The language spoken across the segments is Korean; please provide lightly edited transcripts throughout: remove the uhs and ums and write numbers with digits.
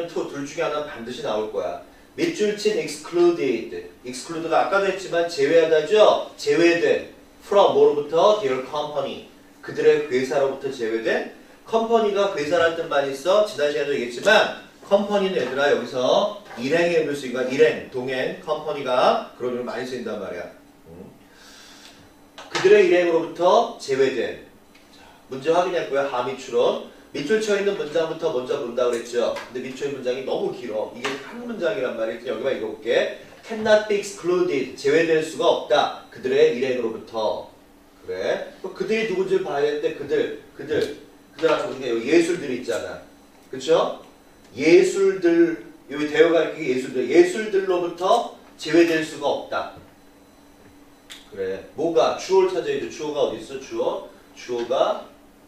아니면 to 둘 중에 하나는 반드시 나올 거야. 밑줄친 excluded. exclude가 아까도 했지만 제외하다죠. 제외된. from 뭐로부터? their company. 그들의 회사로부터 제외된. company가 회사라는 뜻만 있어. 지난 시간에도 얘기했지만 company는 얘들아 여기서 일행의 의미로 쓰니까 일행, 동행, company가 그런 의미로 많이 쓰인단 말이야. 그들의 일행으로부터 제외된. 자, 문제 확인할 거야. 하미 추론. 밑줄 쳐 있는 문장부터 먼저 본다 그랬죠. 근데 밑줄 문장이 너무 길어. 이게 한 문장이란 말이야. 여기만 읽어볼게. cannot be excluded. 제외될 수가 없다. 그들의 일행으로부터. 그래. 그들이 누군지를 봐야 되는데 그들 앞에 보니까 여기 예술들이 있잖아. 그쵸? 예술들, 여기 대어가 이렇게 예술들로부터 제외될 수가 없다. 그래. 뭐가? 주어를 찾아야죠. 주어가 어디 있어? 주어가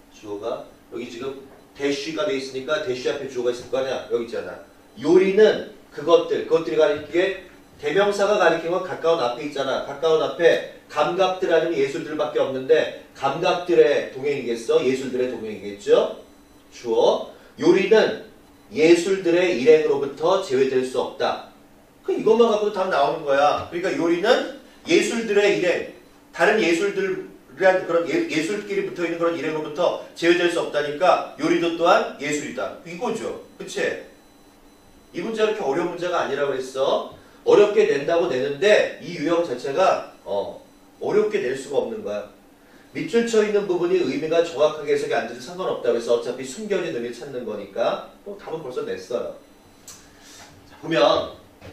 여기 지금 대쉬가 돼 있으니까 대쉬 앞에 주어가 있을 거 아니야. 여기 있잖아. 요리는 그것들이 가리키게 대명사가 가리키는 건 가까운 앞에 있잖아. 가까운 앞에 감각들 아니면 예술들밖에 없는데 감각들의 동행이겠어? 예술들의 동행이겠죠? 주어. 요리는 예술들의 일행으로부터 제외될 수 없다. 그럼 이것만 갖고도 답 나오는 거야. 그러니까 요리는 예술들의 일행, 다른 예술들이란 그런 예술끼리 붙어있는 그런 일행으로부터 제외될 수 없다니까 요리도 또한 예술이다. 이거죠. 그치? 이 문제가 그렇게 어려운 문제가 아니라고 했어. 어렵게 낸다고 내는데 이 유형 자체가 어렵게 낼 수가 없는 거야. 밑줄 쳐 있는 부분이 의미가 정확하게 해석이 안 돼도 상관없다고 해서 어차피 숨겨진 의미를 찾는 거니까 답은 벌써 냈어요. 자, 보면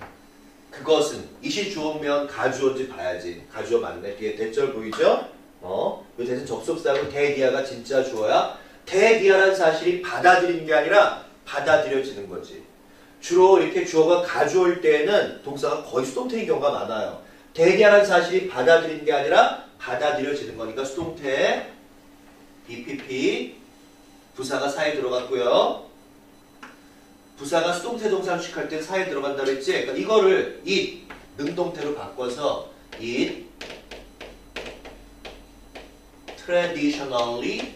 그것은 이시 주어면 가주어인지 봐야지. 가주어 맞네. 뒤에 대절 보이죠? 이 대신 접속사고 대디아가 진짜 주어야. 대디아라는 사실이 받아들이는 게 아니라 받아들여지는 거지. 주로 이렇게 주어가 가주어일 때에는 동사가 거의 수동태인 경우가 많아요. 대디아라는 사실이 받아들이는 게 아니라 받아들여지는 거니까 수동태 BPP 부사가 사이에 들어갔고요. 부사가 수동태 동사를 취할 때 사이에 들어간다고 했지. 그러니까 이거를 it 능동태로 바꿔서 it traditionally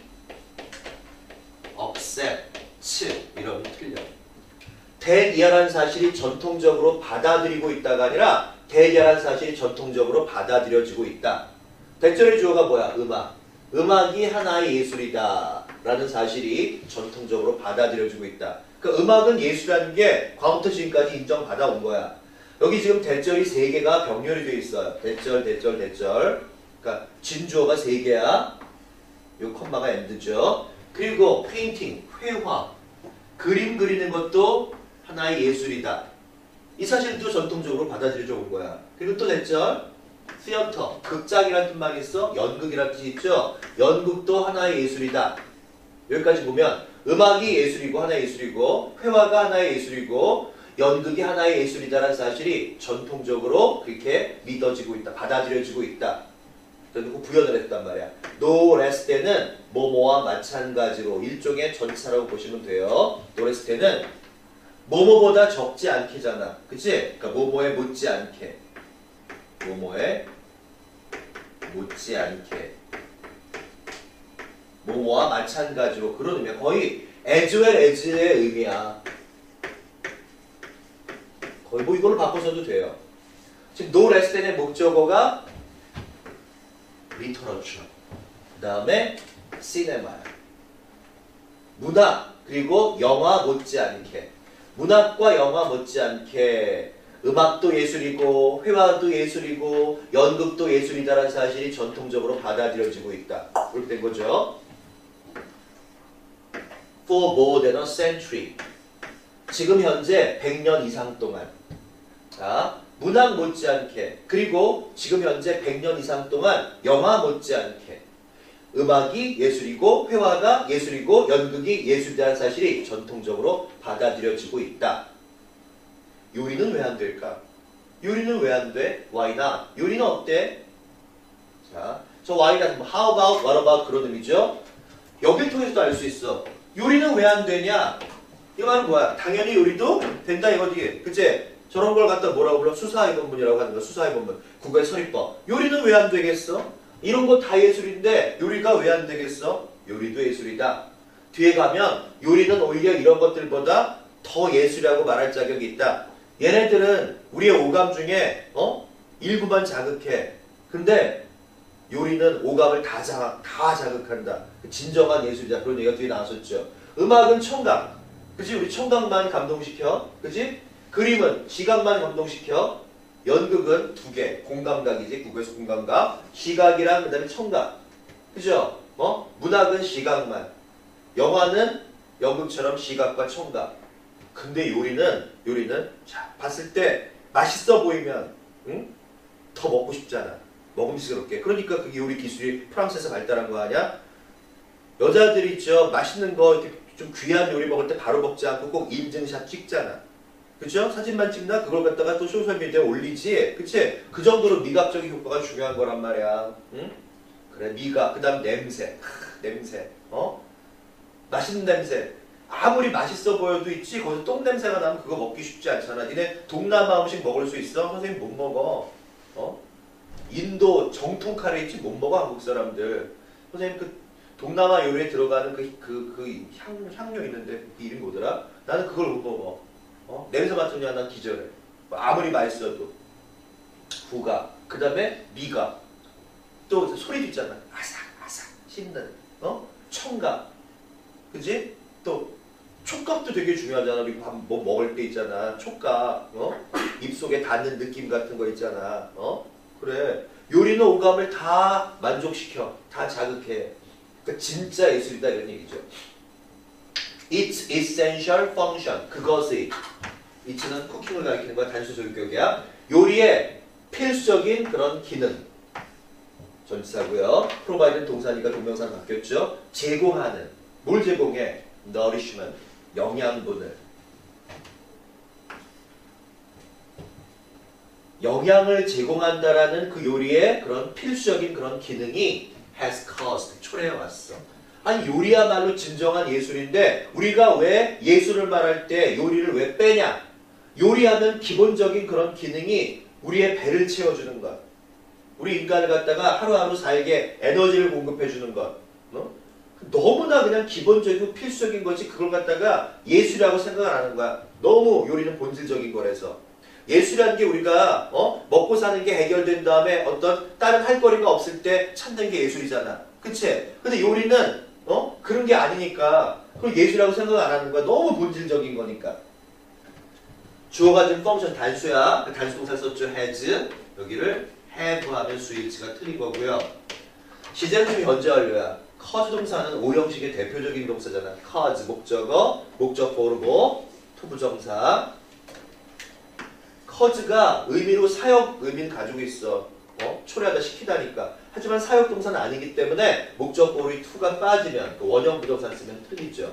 accepts 이러면 틀려. 대디아라는 사실이 전통적으로 받아들이고 있다가 아니라 대디아라는 사실이 전통적으로 받아들여지고 있다. 대절의 주어가 뭐야? 음악. 음악이 하나의 예술이다 라는 사실이 전통적으로 받아들여지고 있다. 그 음악은 예술이라는 게 과거부터 지금까지 인정받아온 거야. 여기 지금 대절이 3개가 병렬이 되어 있어요. 대절. 그러니까 진주어가 3개야. 요 컴마가 엔드죠. 그리고 페인팅, 회화, 그림 그리는 것도 하나의 예술이다. 이 사실도 전통적으로 받아들여져 온 거야. 그리고 또 대절, 시어터, 극장이라는 뜻만 있어. 연극이라는 뜻이 있죠. 연극도 하나의 예술이다. 여기까지 보면 음악이 예술이고 하나의 예술이고 회화가 하나의 예술이고 연극이 하나의 예술이다라는 사실이 전통적으로 그렇게 믿어지고 있다. 받아들여지고 있다. 그래서 구현을 했단 말이야. no less than은 뭐뭐와 마찬가지로 일종의 전치사라고 보시면 돼요. no less than은 뭐뭐보다 적지 않게잖아. 그치? 그러니까 뭐뭐에 못지않게. 뭐뭐에 못지않게. 뭐뭐와 마찬가지로 그런 의미야. 거의 as well as의 의미야. 거의 뭐 이걸로 바꿔서도 돼요. 지금 no less than의 목적어가 literature. 그 다음에 cinema야. 문학 그리고 영화 못지않게. 문학과 영화 못지않게 음악도 예술이고 회화도 예술이고 연극도 예술이다라는 사실이 전통적으로 받아들여지고 있다. 그렇게 된 거죠. For more than a century. 지금 현재 100년 이상 동안. 자, 문학 못지않게 그리고 지금 현재 100년 이상 동안 영화 못지않게 음악이 예술이고 회화가 예술이고 연극이 예술이라는 사실이 전통적으로 받아들여지고 있다. 요리는 왜 안 될까? 요리는 왜 안 돼? Why not? 요리는 어때? 자, 저 why not? How about? What about? 그런 의미죠. 여기를 통해서도 알 수 있어. 요리는 왜 안 되냐? 이 말은 뭐야? 당연히 요리도 된다 이거지. 그치? 저런 걸 갖다 뭐라고 불러? 수사의 본문이라고 하는 거야. 수사의 본문. 국어의 서리법. 요리는 왜 안 되겠어? 이런 거 다 예술인데 요리가 왜 안 되겠어? 요리도 예술이다. 뒤에 가면 요리는 오히려 이런 것들보다 더 예술이라고 말할 자격이 있다. 얘네들은 우리의 오감 중에 일부만 자극해. 근데 요리는 오감을 다 자극한다. 진정한 예술이다. 그런 얘기가 뒤에 나왔었죠. 음악은 청각. 그치? 우리 청각만 감동시켜. 그치? 그림은 시각만 감동시켜. 연극은 두 개. 공감각이지. 국어에서 공감각. 시각이랑 그 다음에 청각. 그죠? 문학은 시각만. 영화는 연극처럼 시각과 청각. 근데 요리는 자, 봤을 때 맛있어 보이면 더 먹고 싶잖아. 먹음직스럽게. 그러니까 그게 요리 기술이 프랑스에서 발달한 거 아니야? 여자들이 있죠. 맛있는 거 이렇게 좀 귀한 요리 먹을 때 바로 먹지 않고 꼭 인증샷 찍잖아. 그쵸? 사진만 찍나? 그걸 갖다가 또 소셜미디어에 올리지. 그치? 그 정도로 미각적인 효과가 중요한 거란 말이야. 응? 그래, 미각. 그 다음 냄새. 냄새. 맛있는 냄새. 아무리 맛있어 보여도 있지. 거기서 똥 냄새가 나면 그거 먹기 쉽지 않잖아. 니네 동남아 음식 먹을 수 있어? 선생님 못 먹어. 인도 정통 카레 있지? 못 먹어, 한국 사람들. 선생님 그 동남아 요리에 들어가는 그 향료 있는데 그 이름 뭐더라? 나는 그걸 못 먹어. 냄새 맡으면 난 기절해. 아무리 맛있어도. 후각. 그 다음에 미각. 또 소리도 있잖아. 아삭아삭 씹는. 청각. 그지? 또 촉각도 되게 중요하잖아. 우리 밥 뭐 먹을 때 있잖아. 촉각. 입속에 닿는 느낌 같은 거 있잖아. 그래. 요리는 오감을 다 만족시켜. 다 자극해. 그러니까 진짜 예술이다 이런 얘기죠. Its essential function. 그것의. it는 쿠킹을 가리키는 거야. 단수 조격격이야. 요리의 필수적인 그런 기능. 전치사고요. provide는 동사니까 동명사로 바뀌었죠. 제공하는. 뭘 제공해? nourishment. 영양분을. 영양을 제공한다라는 그 요리의 그런 필수적인 그런 기능이 has caused. 초래해왔어. 아니 요리야말로 진정한 예술인데 우리가 왜 예술을 말할 때 요리를 왜 빼냐? 요리하면 기본적인 그런 기능이 우리의 배를 채워주는 것. 우리 인간을 갖다가 하루하루 살게 에너지를 공급해주는 것. 너무나 그냥 기본적이고 필수적인 거지 그걸 갖다가 예술이라고 생각을 하는 거야. 너무 요리는 본질적인 거라서. 예술이라는 게 우리가 먹고 사는 게 해결된 다음에 어떤 다른 할 거리가 없을 때 찾는 게 예술이잖아. 그치? 근데 요리는 그런 게 아니니까 그걸 예술이라고 생각 안 하는 거야. 너무 본질적인 거니까. 주어가 된 펑션 단수야. 단수 동사 썼죠. has. 여기를 have 하면 수일치가 틀린 거고요. 시제는 중에 언제 완료야? cause 동사는 오형식의 대표적인 동사잖아. cause 목적어, 목적 보르고 투부정사. cause가 의미로 사역 의미는 가지고 있어. 초래하다 시키다니까. 하지만 사역 동사는 아니기 때문에 목적 보르이 to가 빠지면 그 원형 부정사 쓰면 틀리죠.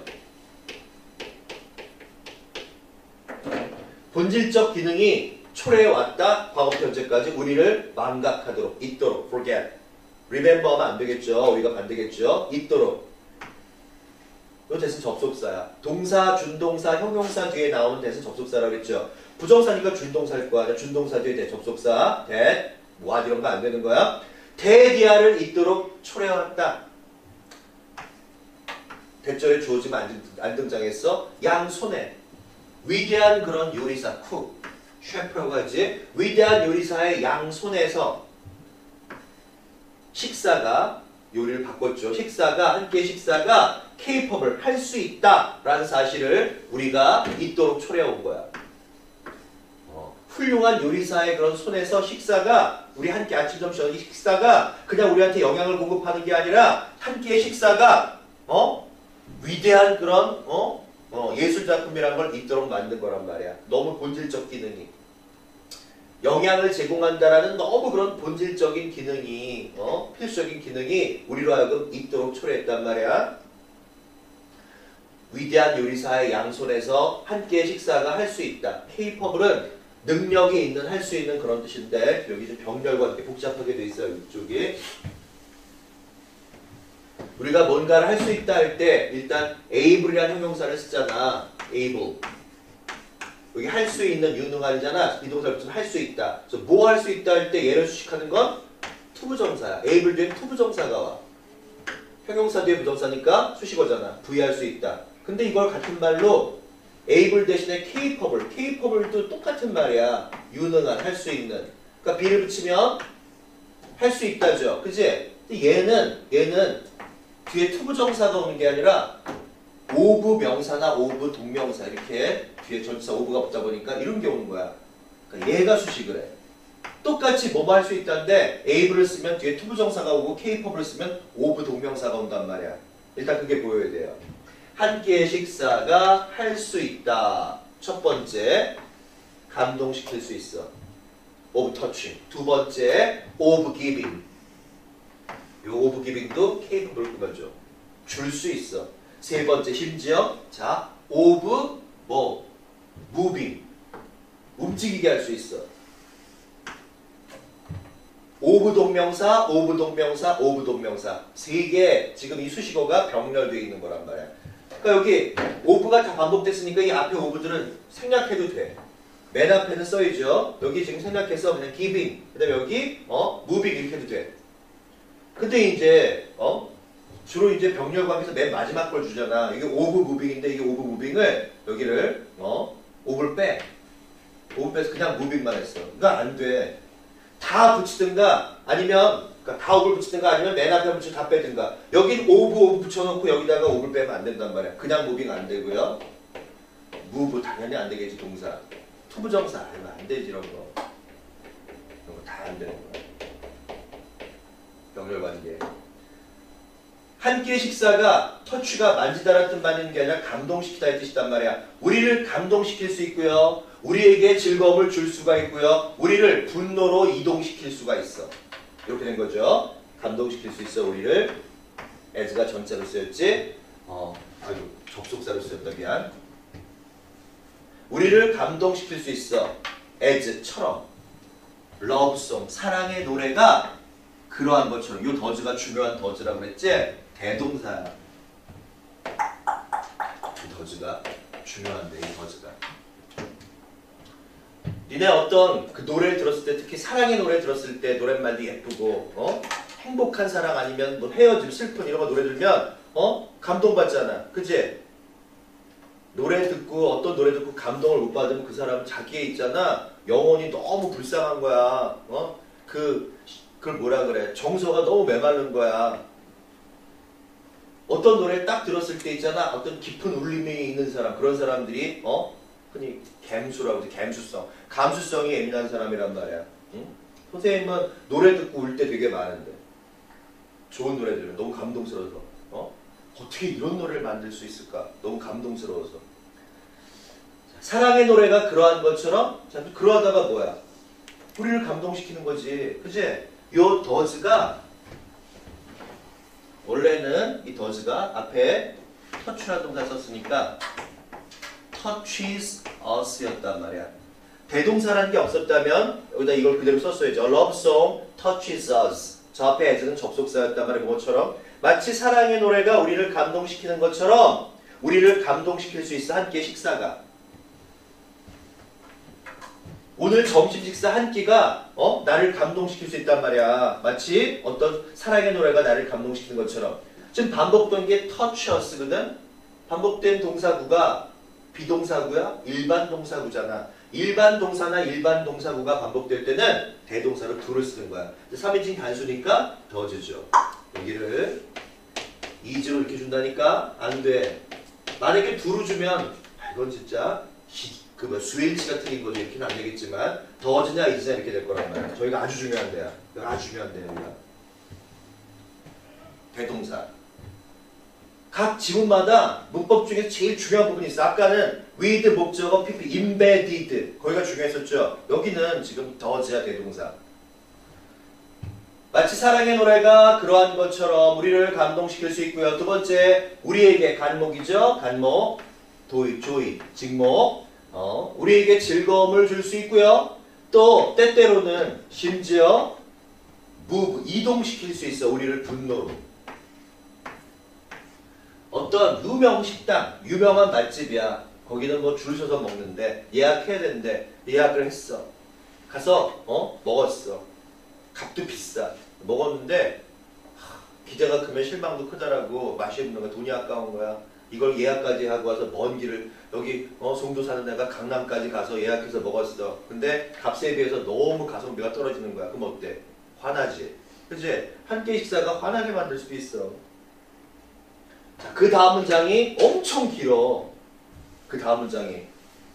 본질적 기능이 초래해왔다. 과거부터 현재까지 우리를 망각하도록, 잊도록, forget. remember 하면 안 되겠죠. 우리가 반대겠죠. 잊도록. 이 대신 접속사야. 동사, 준동사, 형용사 뒤에 나오는 대신 접속사라고 했죠. 부정사니까 준동사일 거 아니야. 준동사 뒤에 대접속사. that, what 이런 거 안 되는 거야. 대디아를 잊도록 초래해왔다. 대절에 주어지면 안 등장했어. 양손에. 위대한 그런 요리사, 쿡, 셰프라고 하지. 위대한 요리사의 양손에서 식사가, 요리를 바꿨죠. 식사가, 한 끼의 식사가 capable, 할 수 있다라는 사실을 우리가 잊도록 초래해온 거야. 훌륭한 요리사의 그런 손에서 식사가, 우리 한 끼 아침, 점심, 저녁 식사가 그냥 우리한테 영양을 공급하는 게 아니라 한 끼의 식사가, 위대한 그런, 예술작품이라는 걸 잊도록 만든 거란 말이야. 너무 본질적 기능이. 영양을 제공한다라는 너무 그런 본질적인 기능이, 필수적인 기능이 우리로 하여금 잊도록 초래했단 말이야. 위대한 요리사의 양손에서 한 끼의 식사가 할 수 있다. capable은 능력이 있는, 할 수 있는 그런 뜻인데 여기 좀 병렬과 이렇게 복잡하게 돼 있어요. 이쪽이. 우리가 뭔가를 할 수 있다 할 때 일단 able이라는 형용사를 쓰잖아. able. 여기 할 수 있는 유능한이잖아. 비동사를 붙이면 할 수 있다. 그래서 뭐 할 수 있다 할 때 얘를 수식하는 건 투부정사야. able 뒤에 투부정사가 와. 형용사 뒤에 부정사니까 수식어잖아. 부의할 수 있다. 근데 이걸 같은 말로 able 대신에 capable도 똑같은 말이야. 유능한, 할 수 있는. 그러니까 be를 붙이면 할 수 있다죠. 그치? 얘는 뒤에 투부정사가 오는 게 아니라 of 명사나 of 동명사 이렇게 뒤에 전치사 of가 붙다 보니까 이런 게 오는 거야. 그러니까 얘가 수식을 해. 똑같이 뭐뭐 할 수 있다는데 able을 쓰면 뒤에 투부정사가 오고 capable을 쓰면 of 동명사가 온단 말이야. 일단 그게 보여야 돼요. 한 끼의 식사가 할 수 있다. 첫 번째, 감동시킬 수 있어. of touching. 두 번째, of giving. 요 of giving도 capable 꾸며줘. 줄 수 있어. 세 번째, 심지어 자, of 뭐? moving. 움직이게 할 수 있어. of 동명사, of 동명사, of 동명사. 세 개 지금 이 수식어가 병렬되어 있는 거란 말이야. 그러니까 여기 of가 다 반복됐으니까 이 앞에 of들은 생략해도 돼. 맨 앞에는 써있죠. 여기 지금 생략해서 그냥 giving, 그 다음에 여기 moving 이렇게 해도 돼. 근데 이제 주로 이제 병렬 관계에서 맨 마지막 걸 주잖아. 이게 of moving인데 이게 of moving을 여기를 of를 빼. of 빼서 그냥 moving만 했어. 이거 안 돼. 다 붙이든가 아니면 그러니까 다 of를 붙이든가 아니면 맨 앞에 붙여 다 빼든가. 여긴 of 붙여놓고 여기다가 of를 빼면 안 된단 말이야. 그냥 moving 안 되고요. move 당연히 안 되겠지 동사. 투부정사 아니면 안 되지 이런 거. 이런 거 다 안 되는 거야. 병렬 관계. 한 끼의 식사가 터치가 만지다라는 뜻만 있는 게 아니라 감동시키다의 뜻이단 말이야. 우리를 감동시킬 수 있고요. 우리에게 즐거움을 줄 수가 있고요. 우리를 분노로 이동시킬 수가 있어. 이렇게 된 거죠. 감동시킬 수 있어 우리를. as가 전자로 쓰였지. 아이고 접속사로 쓰였다 미안. 우리를 감동시킬 수 있어. as처럼. 러브송 사랑의 노래가 그러한 것처럼. 이 더즈가 중요한 더즈라고 그랬지? 대동사야. 이 더즈가 중요한데 이 더즈가. 니네 어떤 그 노래를 들었을 때 특히 사랑의 노래 들었을 때 노랫말도 예쁘고 행복한 사랑 아니면 뭐 헤어짐 슬픈 이런 거 노래 들으면 감동받잖아. 그치? 노래 듣고 어떤 노래 듣고 감동을 못 받으면 그 사람은 자기에 있잖아. 영혼이 너무 불쌍한 거야. 그걸 뭐라 그래? 정서가 너무 메마른 거야. 어떤 노래 딱 들었을 때 있잖아. 어떤 깊은 울림이 있는 사람, 그런 사람들이 흔히 갬수라고 하지. 갬수성. 감수성이 예민한 사람이란 말이야. 응? 선생님은 노래 듣고 울 때 되게 많은데 좋은 노래 들으면 너무 감동스러워서 어떻게 이런 노래를 만들 수 있을까? 너무 감동스러워서. 사랑의 노래가 그러한 것처럼 그러하다가 뭐야? 우리를 감동시키는 거지. 그치? 요 더즈가 원래는 이 더즈가 앞에 touch라는 동사 썼으니까 touches us였단 말이야. 대동사라는 게 없었다면 여기다 이걸 그대로 썼어야죠. love song touches us. 저 앞에 as는 접속사였단 말이야. 그것처럼 마치 사랑의 노래가 우리를 감동시키는 것처럼 우리를 감동시킬 수 있어. 한 끼의 식사가. 오늘 점심 식사 한 끼가 나를 감동시킬 수 있단 말이야. 마치 어떤 사랑의 노래가 나를 감동시키는 것처럼. 지금 반복된 게 touch us거든. 반복된 동사구가 비동사구야? 일반 동사구잖아. 일반 동사나 일반 동사구가 반복될 때는 대동사로 do를 쓰는 거야. 3인칭 단수니까 더즈죠. 여기를 is로 이렇게 준다니까 안 돼. 만약에 do로 주면 이건 진짜 스웨일치 같은 인 거죠. 이렇게는 안 되겠지만 더즈냐 is냐 이렇게 될 거란 말이야. 저희가 아주 중요한 데야. 아주 중요한 데야. 여기가. 대동사. 각 지문마다 문법 중에서 제일 중요한 부분이 있어. 아까는 with 목적어 pp embedded 거기가 중요했었죠. 여기는 지금 does야 대동사. 마치 사랑의 노래가 그러한 것처럼 우리를 감동시킬 수 있고요. 두 번째 우리에게 간목이죠. 간목 조이 직목 우리에게 즐거움을 줄 수 있고요. 또 때때로는 심지어 move 이동시킬 수 있어. 우리를 분노로. 어떤 유명 식당, 유명한 맛집이야. 거기는 뭐 줄 서서 먹는데 예약해야 되는데 예약을 했어. 가서 먹었어. 값도 비싸. 먹었는데 기대가 크면 실망도 크더라고. 맛이 없는 거야. 돈이 아까운 거야. 이걸 예약까지 하고 와서 먼 길을 여기 송도 사는 애가 강남까지 가서 예약해서 먹었어. 근데 값에 비해서 너무 가성비가 떨어지는 거야. 그럼 어때? 화나지. 그치? 한 끼 식사가 화나게 만들 수도 있어. 자, 그 다음 문장이 엄청 길어. 그 다음 문장이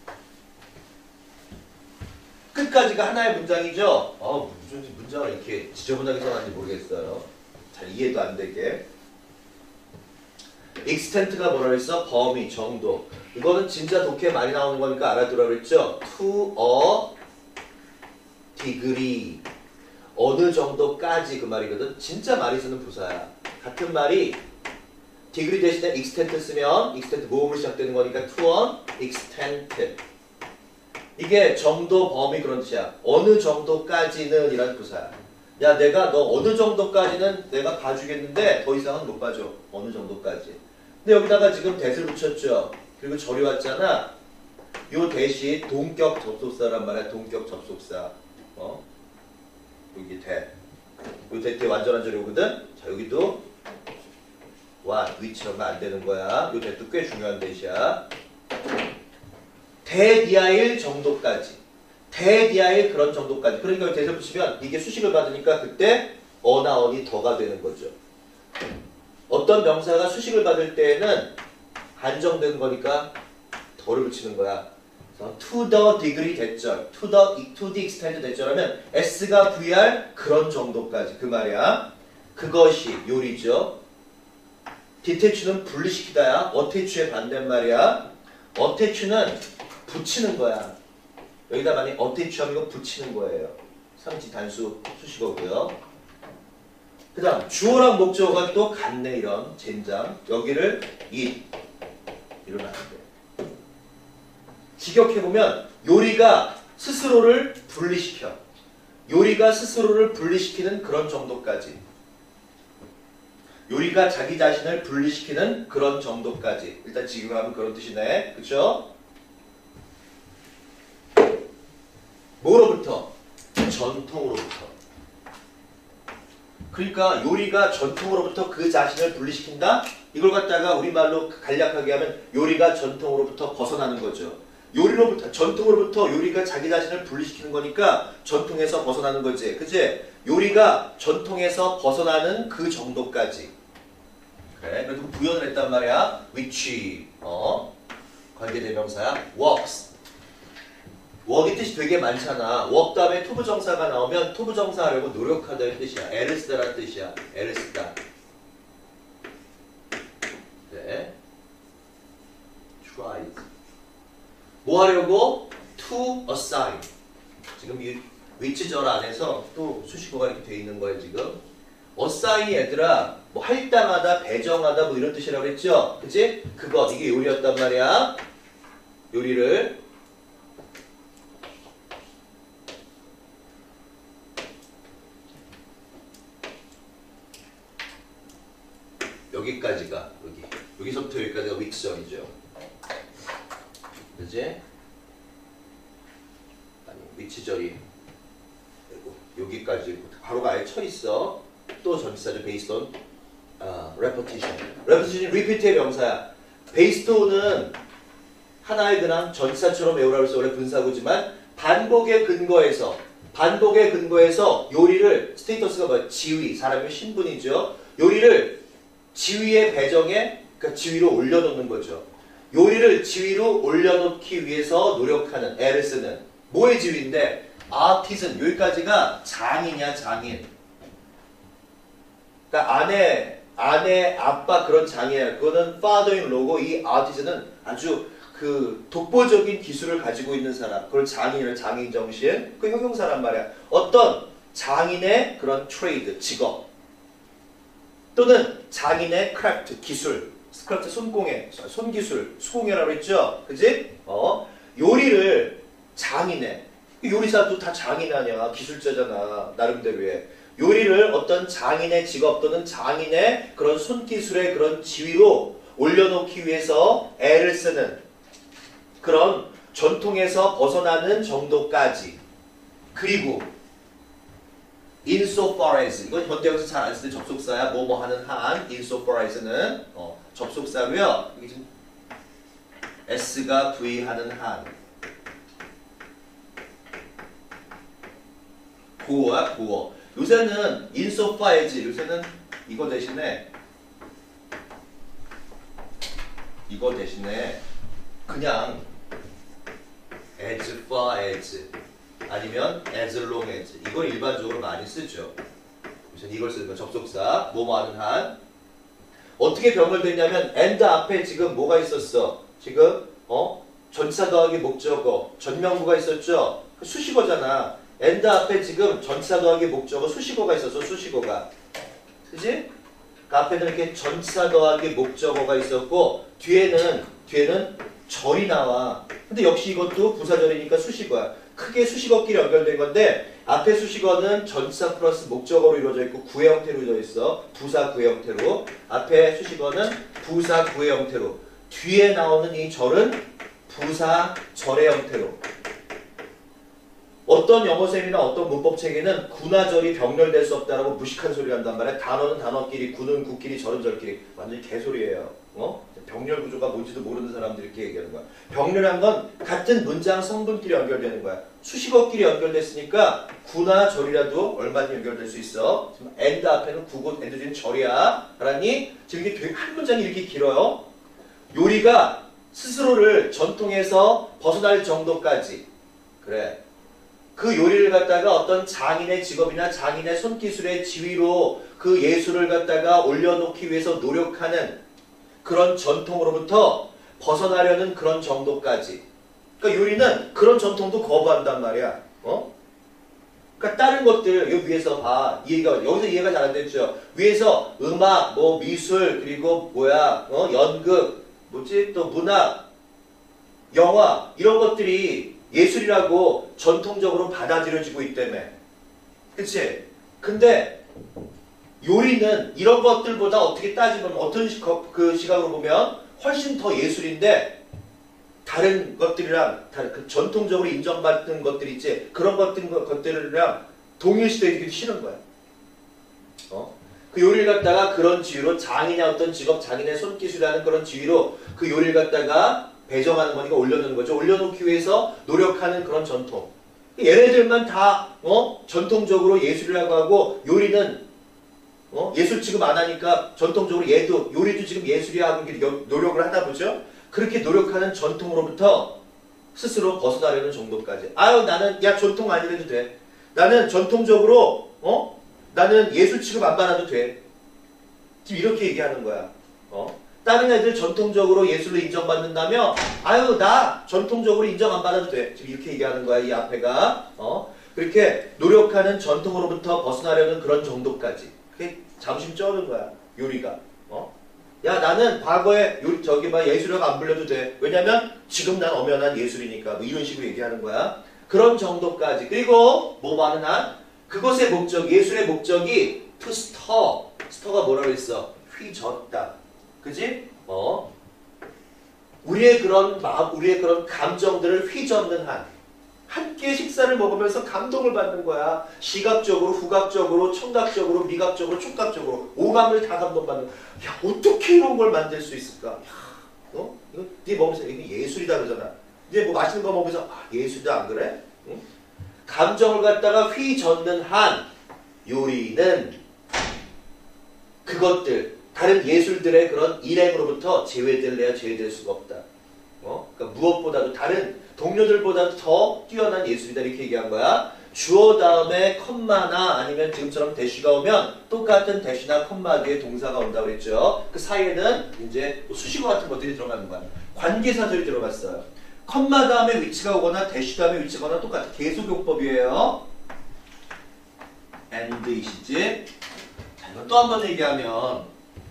끝까지가 하나의 문장이죠. 무슨 문장을 이렇게 지저분하게 써놨는지 모르겠어요. 잘 이해도 안 되게. extent가 뭐라 그랬어? 범위, 정도. 이거는 진짜 독해 많이 나오는 거니까 알아두라 그랬죠? to a degree. 어느 정도까지 그 말이거든. 진짜 많이 쓰는 부사야. 같은 말이 degree 대신에 extent 쓰면 extent 모음으로 시작되는 거니까 to an extent. 이게 정도, 범위 그런 뜻이야. 어느 정도까지는 이란 부사야. 야, 내가 너 어느 정도까지는 내가 봐주겠는데 더 이상은 못 봐줘. 어느 정도까지. 근데 여기다가 지금 that을 붙였죠. 그리고 절이 왔잖아. 요 that이 동격 접속사란 말이야. 동격 접속사. 여기 that. 요 that이 완전한 절이거든. 자, 여기도 what, which 이런 거 안 되는 거야. 요 that도 꽤 중요한 that이야. 대디아일 정도까지. 대디아일 그런 정도까지. 그러니까 여기 that을 붙이면 이게 수식을 받으니까 그때 어나 언이 더가 되는 거죠. 어떤 명사가 수식을 받을 때에는 한정된 거니까 더를 붙이는 거야. 그래서 to the degree 대절, to the extent 대절하면 s가 vr 그런 정도까지 그 말이야. 그것이 요리죠. detach는 분리시키다야. attach의 반대말이야. attach는 붙이는 거야. 여기다 만약 attach 하면 이거 붙이는 거예요. 상지 단수 수식어고요. 그 다음 주어랑 목적어가 또 같네. 이런 젠장. 여기를 일어나는 돼. 직역해보면 요리가 스스로를 분리시켜. 요리가 스스로를 분리시키는 그런 정도까지. 요리가 자기 자신을 분리시키는 그런 정도까지. 일단 직역하면 그런 뜻이네. 그쵸? 뭐로부터? 전통으로부터. 그러니까 요리가 전통으로부터 그 자신을 분리시킨다? 이걸 갖다가 우리말로 간략하게 하면 요리가 전통으로부터 벗어나는 거죠. 전통으로부터 요리가 자기 자신을 분리시키는 거니까 전통에서 벗어나는 거지. 그치? 요리가 전통에서 벗어나는 그 정도까지. 그래? 그래도 부연을 했단 말이야. which, 관계대명사야. works. work이 뜻이 되게 많잖아. work 다음에 투부정사가 나오면 투부정사 하려고 노력하다는 뜻이야. 애를 쓰다라는 뜻이야. 애를 쓰다. 네. tried. 뭐 하려고? to assign. 지금 이 which절 안에서 또 수식어가 이렇게 돼 있는 거야 지금. assign 얘들아 뭐 할당하다, 배정하다 뭐 이런 뜻이라고 했죠? 그치? 그거 이게 요리였단 말이야. 요리를 여기까지가 여기서부터 여기까지가 위치절이죠. 그지? 아니 위치절이 그리고 여기까지 바로가 아예 쳐 있어. 또 전치사죠. based on repetition. repetition이 repeat의 명사야. based on은 하나의 그냥 전치사처럼 외우라고 해서 원래 분사구지만 반복의 근거에서 요리를 스테이터스가 뭐야? 지위, 사람의 신분이죠. 요리를 지위의 배정에 그러니까 지위로 올려놓는 거죠. 요리를 지위로 올려놓기 위해서 노력하는 애를 쓰는 뭐의 지위인데 artisan 여기까지가 장인이야 장인. 그러니까 아내 아빠 그런 장이야. 그거는 father-in-law고 이 artisan은 아주 그 독보적인 기술을 가지고 있는 사람. 그걸 장인을 장인 정신 그 형용사란 말이야. 어떤 장인의 그런 트레이드 직업. 또는 장인의 크래프트, 기술, 스크래프트, 손공예, 손기술, 수공예라고 했죠? 그지? 요리를 장인의, 요리사도 다 장인 아니야. 기술자잖아. 나름대로의. 요리를 어떤 장인의 직업 또는 장인의 그런 손기술의 그런 지위로 올려놓기 위해서 애를 쓰는 그런 전통에서 벗어나는 정도까지. 그리고 insofar as 이건 현대에서 잘 안 쓰는 접속사야. 뭐뭐 하는 한 insofar as는 접속사고요. 여기 지금 S가 V 하는 한. 고어야 고어. 요새는 insofar as 요새는 이거 대신에 그냥 as far as 아니면 as long as 이걸 일반적으로 많이 쓰죠. 우선 이걸 쓰는 거 접속사 뭐뭐 하는 한. 어떻게 병렬됐냐면 and 앞에 지금 뭐가 있었어? 지금 전치사 더하기 목적어 전명구가 있었죠. 수식어잖아. and 앞에 지금 전치사 더하기 목적어 수식어가 있었어. 수식어가. 그지? 그 앞에는 이렇게 전치사 더하기 목적어가 있었고 뒤에는 절이 나와. 근데 역시 이것도 부사절이니까 수식어야. 크게 수식어끼리 연결된 건데 앞에 수식어는 전치사 플러스 목적어로 이루어져 있고 구의 형태로 이루어져 있어. 부사 구의 형태로. 앞에 수식어는 부사 구의 형태로. 뒤에 나오는 이 절은 부사 절의 형태로. 어떤 영어쌤이나 어떤 문법책에는 구나 절이 병렬될 수 없다라고 무식한 소리를 한단 말이야. 단어는 단어끼리, 구는 구끼리, 절은 절끼리. 완전히 개소리예요. 병렬 구조가 뭔지도 모르는 사람들이 이렇게 얘기하는 거야. 병렬한 건 같은 문장 성분끼리 연결되는 거야. 수식어끼리 연결됐으니까 구나 절이라도 얼마든지 연결될 수 있어. 지금 and 앞에는 구고 and 뒤는 절이야. 알았니? 지금 이게 되게 한 문장이 이렇게 길어요. 요리가 스스로를 전통에서 벗어날 정도까지. 그래. 그 요리를 갖다가 어떤 장인의 직업이나 장인의 손기술의 지위로 그 예술을 갖다가 올려놓기 위해서 노력하는 그런 전통으로부터 벗어나려는 그런 정도까지. 그러니까 요리는 그런 전통도 거부한단 말이야. 그러니까 다른 것들 여기 위에서 봐. 여기서 이해가 잘 안 됐죠. 위에서 음악, 뭐 미술, 그리고 연극, 또 문학, 영화 이런 것들이 예술이라고 전통적으로 받아들여지고 있다며. 그치? 근데 요리는 이런 것들보다 어떻게 따지면 어떤 그 시각으로 보면 훨씬 더 예술인데 다른 것들이랑 그 전통적으로 인정받는 것들 있지. 그런 것들이랑 동일시되기 싫은 거야. 그 요리를 갖다가 그런 지위로 장인의 어떤 직업, 장인의 손기술이라는 그런 지위로 그 요리를 갖다가 배정하는 거니까 올려놓는 거죠. 올려놓기 위해서 노력하는 그런 전통. 얘네들만 다 전통적으로 예술이라고 하고 요리는 예술 취급 안 하니까 전통적으로 요리도 지금 예술이야 하고 노력을 하다 보죠. 그렇게 노력하는 전통으로부터 스스로 벗어나려는 정도까지. 아유 나는 야 전통 아니래도 돼. 나는 전통적으로 나는 예술 취급 안 받아도 돼. 지금 이렇게 얘기하는 거야. 다른 애들 전통적으로 예술로 인정받는다며 아유 나 전통적으로 인정 안 받아도 돼. 지금 이렇게 얘기하는 거야. 이 앞에가. 그렇게 노력하는 전통으로부터 벗어나려는 그런 정도까지. 그게 자부심 쩌는 거야. 요리가. 야 나는 과거에 예술이라고 안 불려도 돼. 왜냐면 지금 난 엄연한 예술이니까. 뭐 이런 식으로 얘기하는 거야. 그런 정도까지. 그리고 뭐 많은 한 그것의 목적, 예술의 목적이 to stir. stir가 뭐라고 했어? 휘젓다. 그지? 우리의 그런 마음, 우리의 그런 감정들을 휘젓는 한. 함께 식사를 먹으면서 감동을 받는 거야. 시각적으로, 후각적으로, 청각적으로, 미각적으로, 촉각적으로. 오감을 다 감동받는 거야. 야, 어떻게 이런 걸 만들 수 있을까? 야, 이거 네 먹으면서 이게 예술이다 그러잖아. 이제 뭐 맛있는 거 먹으면서 예술이다 안 그래? 응? 감정을 갖다가 휘젓는 한 요리는 그것들, 다른 예술들의 그런 일행으로부터 제외될래야 제외될 수가 없다. 그러니까 무엇보다도 다른 동료들보다도 더 뛰어난 예술이다 이렇게 얘기한 거야. 주어 다음에 컴마나 아니면 지금처럼 대시가 오면 똑같은 대시나 컴마 뒤에 동사가 온다고 그랬죠. 그 사이에는 이제 수식어 같은 것들이 들어가는 거야. 관계사들이 들어갔어요. 컴마 다음에 위치가 오거나 대시 다음에 위치가 오거나 똑같아. 계속용법이에요. and이시지. 자, 이거 또 한 번 얘기하면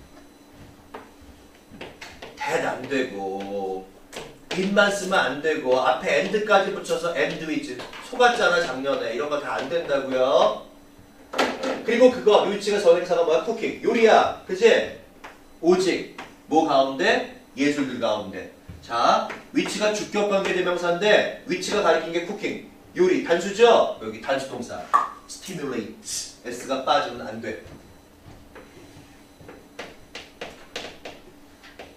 that 안 되고 it만 쓰면 안 되고 앞에 and까지 붙여서 and with 속았잖아 작년에. 이런 거 다 안 된다고요. 그리고 그거 위치가 선행사가 뭐야? 쿠킹 요리야. 그치? 오직 뭐 가운데? 예술들 가운데. 자 위치가 주격관계 대명사인데 위치가 가리킨 게 쿠킹 요리 단수죠? 여기 단수 동사 stimulate s가 빠지면 안 돼.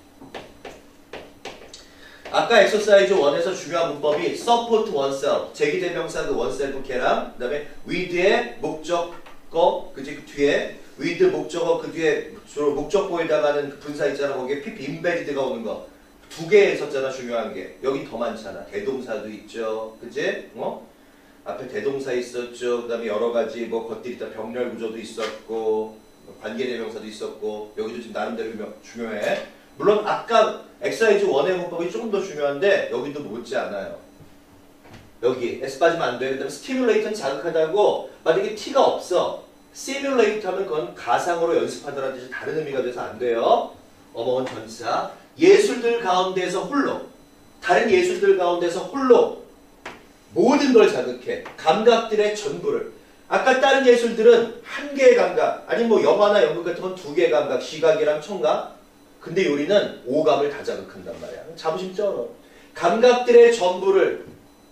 아까 엑서사이즈 1에서 중요한 문법이 support oneself, 제기대명사 그 oneself 캐랑 그 다음에 with의 목적어 그치 그 뒤에 with 목적어 그 뒤에 주로 목적보에다가는 그 분사 있잖아. 거기에 pp embedded가 오는 거 두 개 있었잖아. 중요한 게 여기 더 많잖아. 대동사도 있죠. 그치? 앞에 대동사 있었죠. 그 다음에 여러 가지 뭐 것들이 있다. 병렬 구조도 있었고 관계대명사도 있었고 여기도 지금 나름대로 중요해. 물론 아까 엑서사이즈 1의 문법이 조금 더 중요한데 여기도 못지 않아요. 여기 S 빠지면 안 돼. 그 다음에 스티뮬레이트는 자극하다고 만약에 T가 없어. 시뮬레이트 하면 그건 가상으로 연습하더라는 뜻이 다른 의미가 돼서 안 돼요. 어멍은 전치사. 예술들 가운데서 홀로 다른 예술들 가운데서 홀로 모든 걸 자극해. 감각들의 전부를. 아까 다른 예술들은 한 개의 감각 아니 뭐 영화나 연극 같은 건 두 개의 감각 시각이랑 청각 근데 요리는 오감을 다 자극한단 말이야. 자부심 쩔어. 감각들의 전부를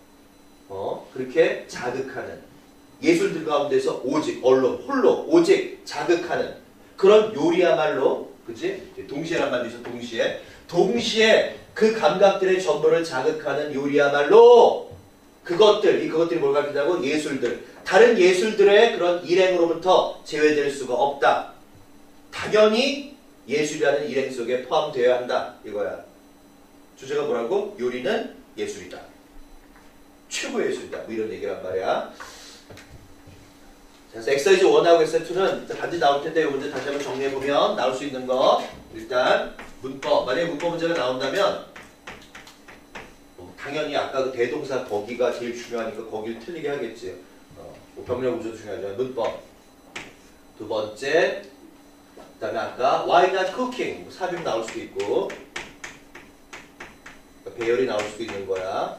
그렇게 자극하는 예술들 가운데서 오직 언론 홀로 오직 자극하는 그런 요리야말로 그치? 동시에란 말도 있어. 동시에 그 감각들의 전부를 자극하는 요리야말로 그것들이 뭘 가르치냐고 예술들 다른 예술들의 그런 일행으로부터 제외될 수가 없다. 당연히 예술이라는 일행 속에 포함되어야 한다. 이거야. 주제가 뭐라고? 요리는 예술이다. 최고의 예술이다. 뭐 이런 얘기란 말이야. 그래서 엑서사이즈 1하고 엑서사이즈 2는 반드시 나올 텐데 이 문제 다시 한번 정리해보면 나올 수 있는 거 일단 문법. 만약에 문법 문제가 나온다면 당연히 아까 그 대동사 거기가 제일 중요하니까 거기를 틀리게 하겠지. 뭐 병렬 구조도 중요하지만 문법. 두 번째 그 다음에 아까 why not cooking 뭐 삽입 나올 수도 있고 배열이 나올 수도 있는 거야.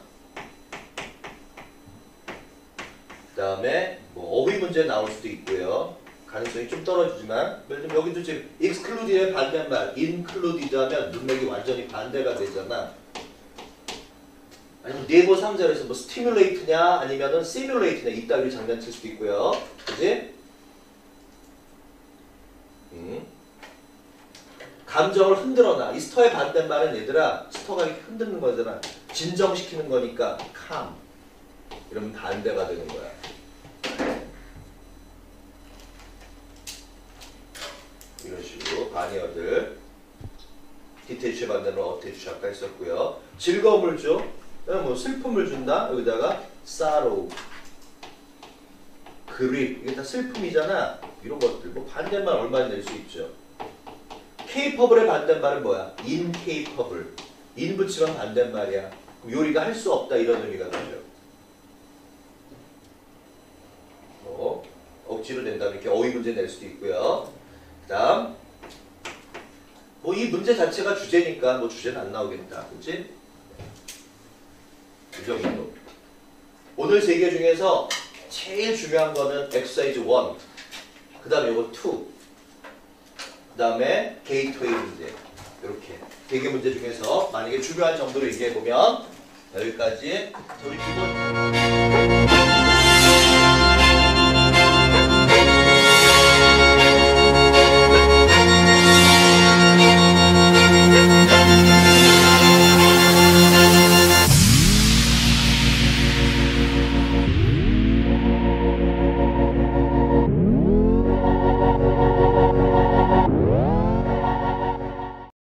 그 다음에 뭐 어휘 문제 나올 수도 있고요. 가능성이 좀 떨어지지만 예를 들면 여기도 지금 exclude의 반대말 included 하면 문맥이 완전히 반대가 되잖아. 아니면 네모 3자에서 뭐 stimulate냐 아니면은 simulate냐 이따위로 장난칠 수도 있고요. 그지? 감정을 흔들어놔. 이 스터의 반대말은 얘들아 스터가 이렇게 흔드는 거잖아. 진정시키는 거니까 calm. 이러면 반대가 되는 거야. 이런 식으로 반의어들 디테이치 반대로 어테이치 아까 했었고요. 즐거움을 줘. 뭐 슬픔을 준다. 여기다가 sorrow, grief 이게 다 슬픔이잖아. 이런 것들 뭐 반대말 얼마나 낼 수 있죠. capable의 반대말은 뭐야? incapable. in 붙이면 반대말이야. 그럼 요리가 할 수 없다 이런 의미가 되죠. 억지로 된다면 이렇게 어휘 문제 낼 수도 있고요. 그 다음 뭐 이 문제 자체가 주제니까 뭐 주제는 안 나오겠다. 그치? 이 정도. 오늘 세 개 중에서 제일 중요한 거는 엑서사이즈 1, 그 다음에 이거 2, 그 다음에 게이트웨이 문제. 이렇게 4개 문제 중에서 만약에 중요한 정도로 얘기해보면 여기까지 저희 기본